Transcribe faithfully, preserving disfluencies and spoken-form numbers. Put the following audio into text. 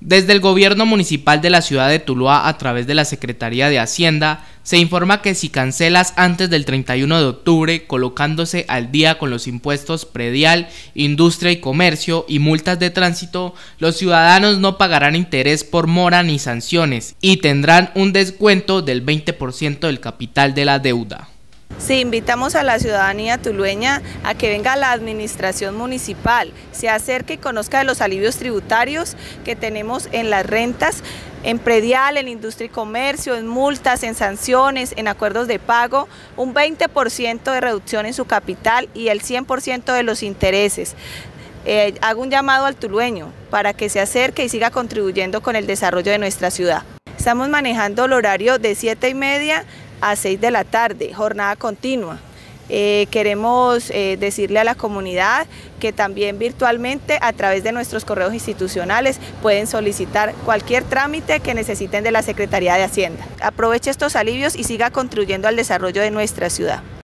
Desde el gobierno municipal de la ciudad de Tuluá, a través de la Secretaría de Hacienda, se informa que si cancelas antes del treinta y uno de octubre, colocándose al día con los impuestos predial, industria y comercio y multas de tránsito, los ciudadanos no pagarán interés por mora ni sanciones y tendrán un descuento del veinte por ciento del capital de la deuda. Sí, invitamos a la ciudadanía tulueña a que venga a la administración municipal, se acerque y conozca de los alivios tributarios que tenemos en las rentas, en predial, en industria y comercio, en multas, en sanciones, en acuerdos de pago, un veinte por ciento de reducción en su capital y el cien por ciento de los intereses. Eh, hago un llamado al tulueño para que se acerque y siga contribuyendo con el desarrollo de nuestra ciudad. Estamos manejando el horario de siete y media a seis de la tarde, jornada continua. Eh, queremos eh, decirle a la comunidad que también virtualmente a través de nuestros correos institucionales pueden solicitar cualquier trámite que necesiten de la Secretaría de Hacienda. Aproveche estos alivios y siga contribuyendo al desarrollo de nuestra ciudad.